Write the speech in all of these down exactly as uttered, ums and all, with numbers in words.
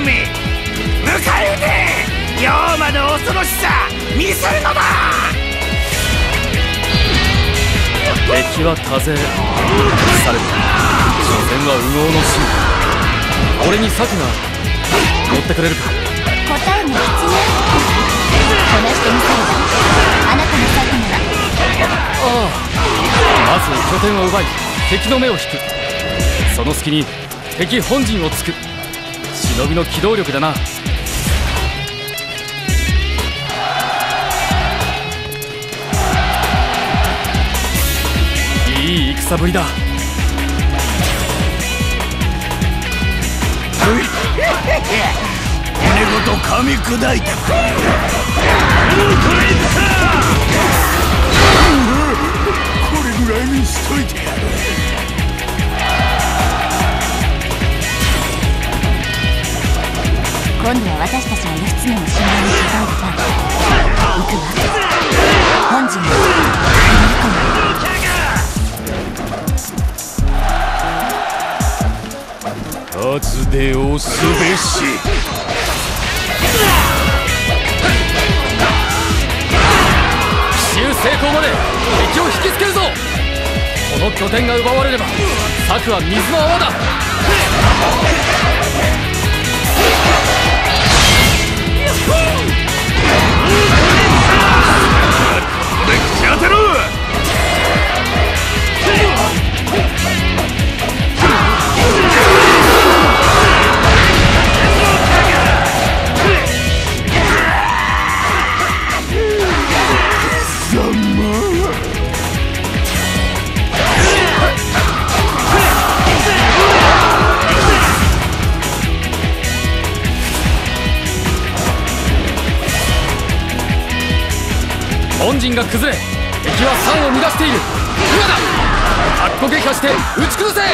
め、迎え撃て。妖魔の恐ろしさ見せるのだ。 敵は多勢される。所詮は右往の心。俺に策が乗ってくれるか。 答えも必要。こなしてみせればあなたの策なら。 ああ、まず拠点を奪い敵の目を引く。その隙に敵本陣を突く。忍びの機動力だな。いい戦ぶりだ。 骨ごと噛み砕いてくれ。これぐらいにしといてやる。 今度は私たちが義経の信頼に応える番。行くわ。本陣に踏み込む。 数で押すべし。 奇襲成功まで敵を引きつけるぞ。この拠点が奪われれば策は水の泡だ。 ここで口当てろ。 本陣が崩れ敵は山を乱している。今だ。かっこ撃破して打ち崩せ。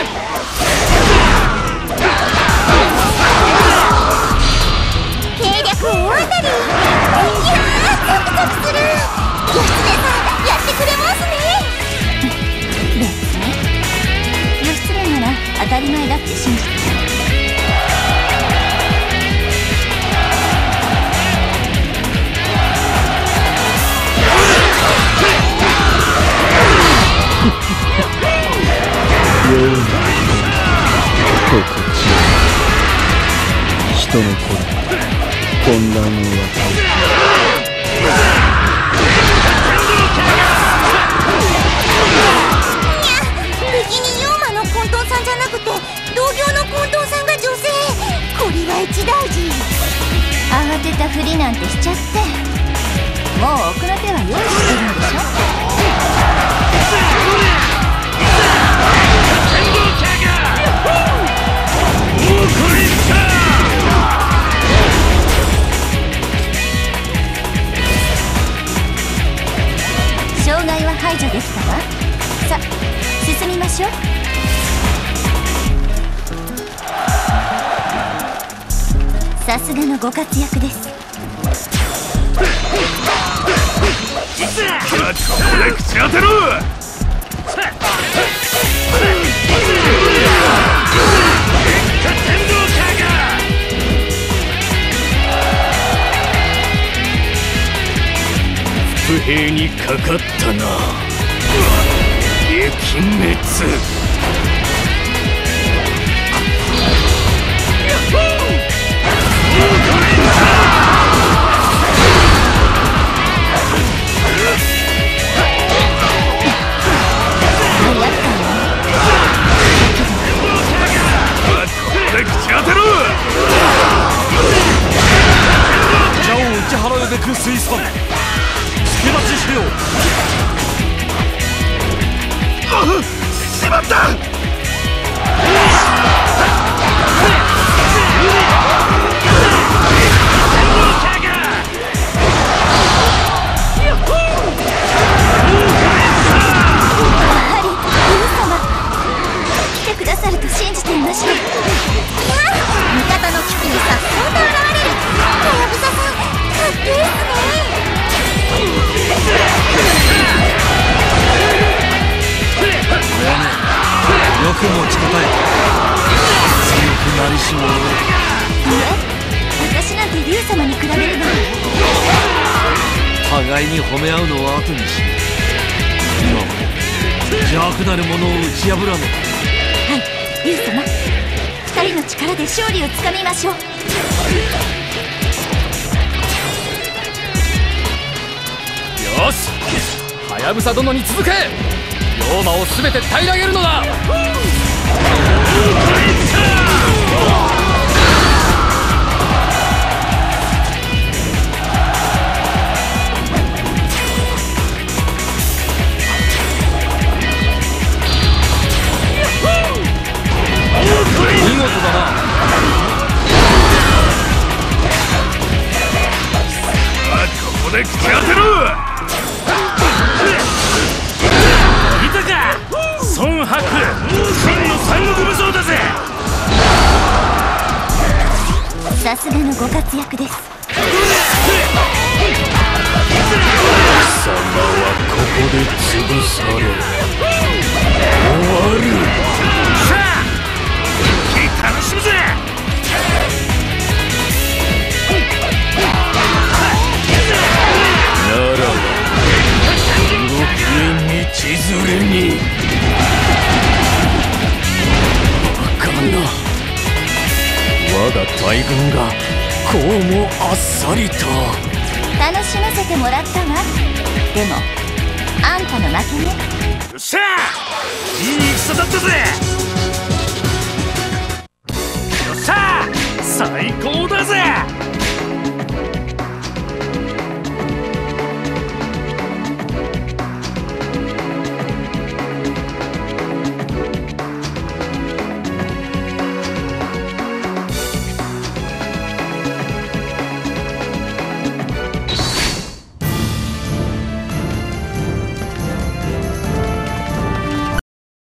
計略大当たり。いやーゾクゾクする。義経さんやってくれますね。別に義経なら当たり前だって信じてる。 人の子だ。混乱を与える。 敵に妖魔の混沌さんじゃなくて同業の混沌さんが女性。これは一大事。慌てたふりなんてしちゃって。もう奥の手は用意してるんでしょ。障害は排除できたわ。さ、進みましょう。さすがのご活躍です。 ここで口当てろ。不平にかかったな。撃滅。 邪を打ち払うべく水産。助立ちせよ。 あ、しまった。 くださると信じていました。いや、味方の危機にさっそうと現れる。はやぶささん、かっけえっすね。 よく持ちこたえ。強くなりしもの。 いえ、 様に比べれば。 互いに褒め合うのは後にし、今は邪悪なる者を打ち破らねば。 はい、竜様、二人の力で勝利をつかみましょう。 よし、はやぶさ殿に続け。龍馬を全て平らげるのだ。見事だな。 ここで口当てろ。いたか孫白、真の三国武装だぜ。 さすがのご活躍です。 貴様はここで潰され終わる。 さあ一気楽しむぜ。 ならばご機嫌に千鶴に。バカな、我が大軍がこうもあっさりと。 楽しませてもらったわ。でもあんたの負けね。 よっしゃ、いい戦だったぜ。よっしゃ、最高だぜ。